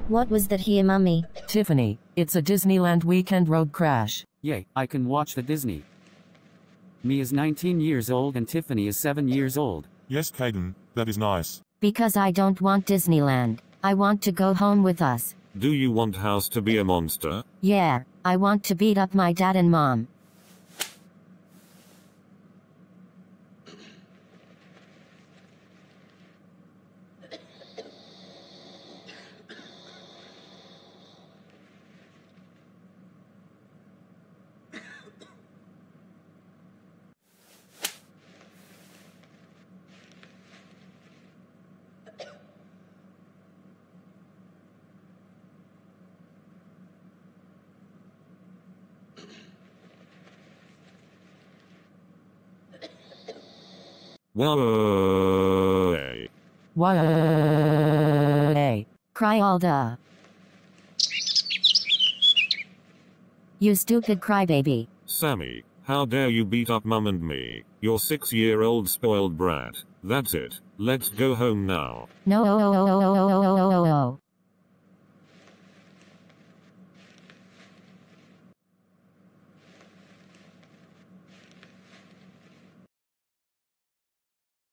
What was that here, Mummy? Tiffany, it's a Disneyland weekend road crash. Yay, I can watch the Disney. Me is 19 years old and Tiffany is 7 years old. Yes, Caden, that is nice. Because I don't want Disneyland. I want to go home with us. Do you want House to be a monster? Yeah, I want to beat up my dad and mom. Why? Why? Cry all the. You stupid crybaby. Sammy, how dare you beat up Mum and me? You're 6-year-old spoiled brat. That's it. Let's go home now. No.